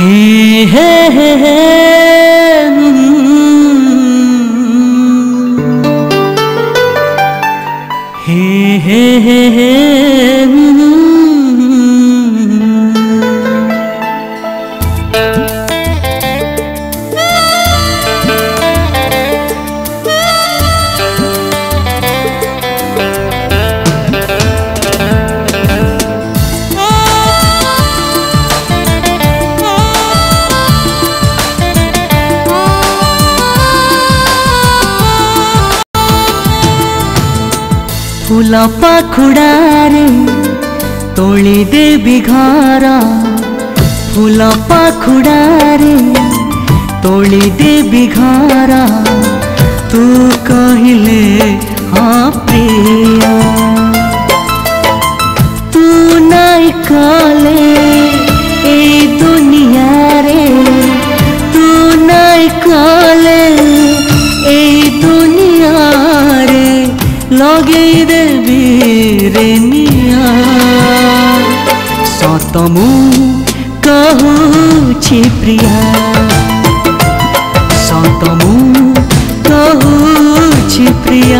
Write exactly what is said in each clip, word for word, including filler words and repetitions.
हे हे हे हे हे हे हे हे फूल पाखुड़ारे तोली देवी घर फूल पाखुड़ारे तोली देवी घर तू कहले हाँ प्रिय तू नहीं कले ए दुनिया रे तू नहीं कले ए दुनिया रे लगे देवी रे निया सतमु कहूछि प्रिया सतमु कहूछि प्रिया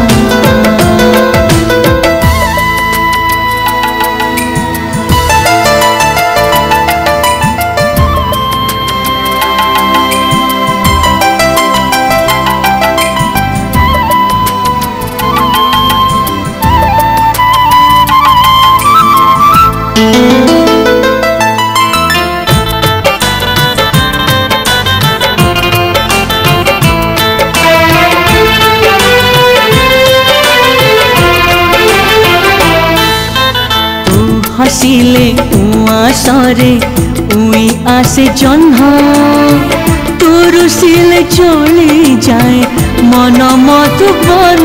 हसिले उआसरे उई आसे जन्ह तू रुसिले चली जाए मन मधुबन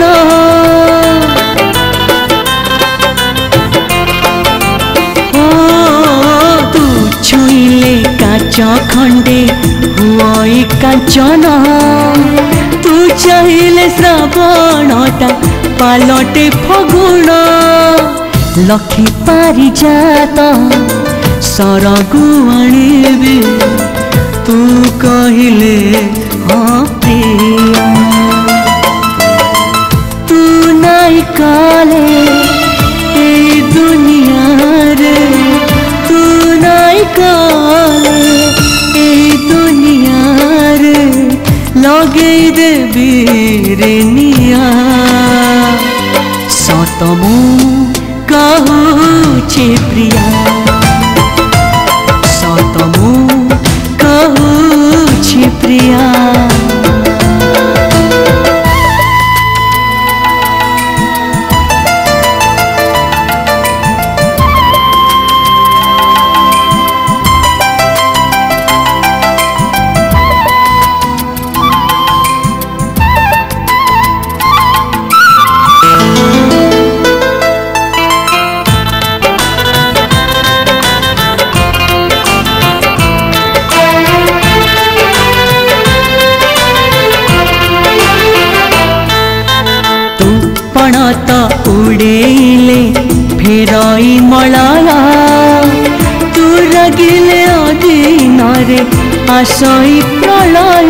तू छुईले काच खंडे हुई कांचन तू चाहिले श्रावणटा पालटे फगुण लखी पारी जात सरगु आनिबी तू कहले हाँ प्रिया तू नहीं कले ए दुनिया रे तू नहीं कले ए दुनिया रे लगे देवी रे निया सतमु कहूछि प्रिया सतमु कहूछि प्रिया उड़ेले फेरई मलाया तू रगिले अधीन रे आसई प्रलय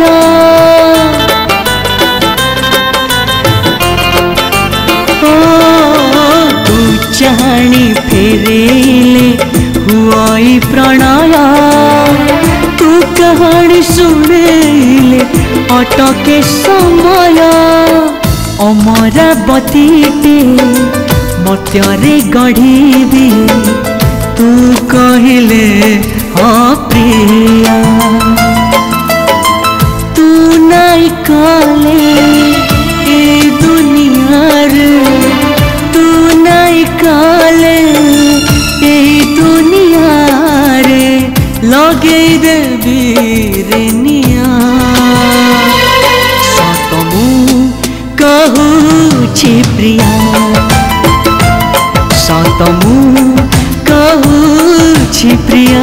तू चाहणी फेरेले हुई प्रणय तू कहानी सुनेले अटके समय अमरावतीटे मत्ୟରେ गढ़ी तू कहले हाँ प्रिया तू नहीं कले ए दुनिया रे तू नहीं कले ए दुनिया रे लगे देवी रे निया सतमु कहूछि प्रिया सतमु कहूछि प्रिया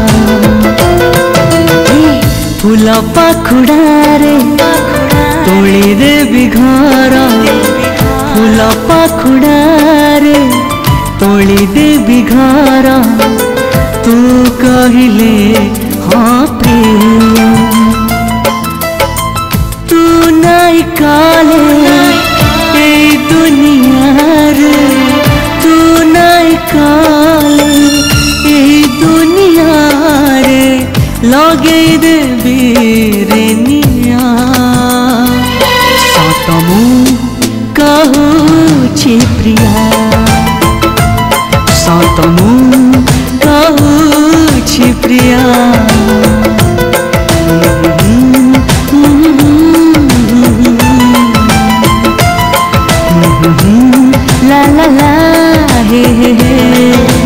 फूल पाखुड़ारे तोली देवी घर फूल पाखुड़ारे तोली देवी घर तू कहले प्रिय तू नाई काले ए दुनिया रे तू नाई काले ए दुनिया रे लगे देवी रे निया सतमु कहूछि प्रिया सतमु कहूछि प्रिया ला ला ला हे हे हे